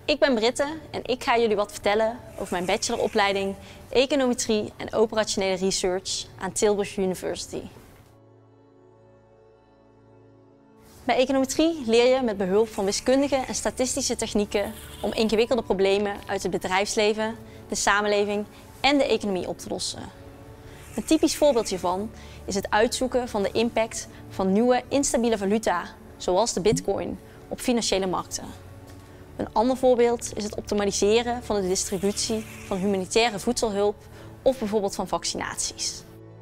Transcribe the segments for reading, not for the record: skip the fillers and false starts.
Ik ben Britte en ik ga jullie wat vertellen over mijn bacheloropleiding Econometrie en Operationele Research aan Tilburg University. Bij econometrie leer je met behulp van wiskundige en statistische technieken om ingewikkelde problemen uit het bedrijfsleven, de samenleving en de economie op te lossen. Een typisch voorbeeld hiervan is het uitzoeken van de impact van nieuwe instabiele valuta, zoals de bitcoin, op financiële markten. Een ander voorbeeld is het optimaliseren van de distributie van humanitaire voedselhulp of bijvoorbeeld van vaccinaties.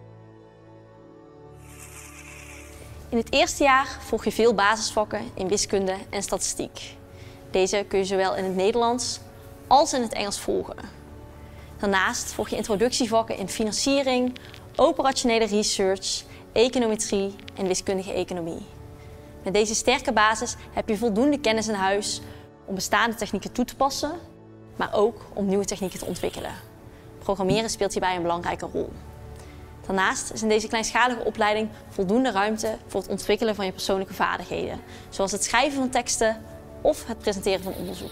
In het eerste jaar volg je veel basisvakken in wiskunde en statistiek. Deze kun je zowel in het Nederlands als in het Engels volgen. Daarnaast volg je introductievakken in financiering, operationele research, econometrie en wiskundige economie. Met deze sterke basis heb je voldoende kennis in huis om bestaande technieken toe te passen, maar ook om nieuwe technieken te ontwikkelen. Programmeren speelt hierbij een belangrijke rol. Daarnaast is in deze kleinschalige opleiding voldoende ruimte voor het ontwikkelen van je persoonlijke vaardigheden, zoals het schrijven van teksten of het presenteren van onderzoek.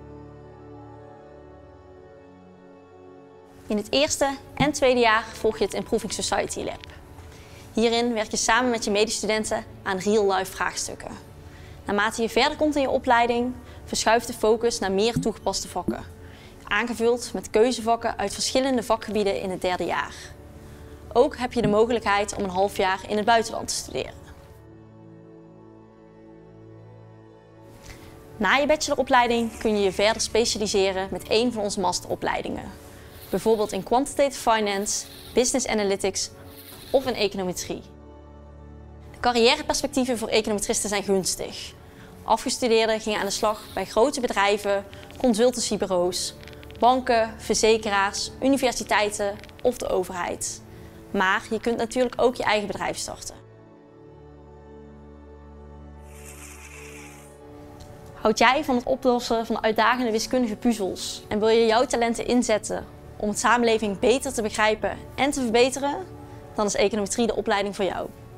In het eerste en tweede jaar volg je het Improving Society Lab. Hierin werk je samen met je medestudenten aan real-life vraagstukken. Naarmate je verder komt in je opleiding, verschuift de focus naar meer toegepaste vakken, aangevuld met keuzevakken uit verschillende vakgebieden in het derde jaar. Ook heb je de mogelijkheid om een half jaar in het buitenland te studeren. Na je bacheloropleiding kun je je verder specialiseren met een van onze masteropleidingen. Bijvoorbeeld in Quantitative Finance, Business Analytics of in Econometrie. De carrièreperspectieven voor econometristen zijn gunstig. Afgestudeerden gingen aan de slag bij grote bedrijven, consultancybureaus, banken, verzekeraars, universiteiten of de overheid. Maar je kunt natuurlijk ook je eigen bedrijf starten. Houd jij van het oplossen van uitdagende wiskundige puzzels en wil je jouw talenten inzetten om de samenleving beter te begrijpen en te verbeteren? Dan is econometrie de opleiding voor jou.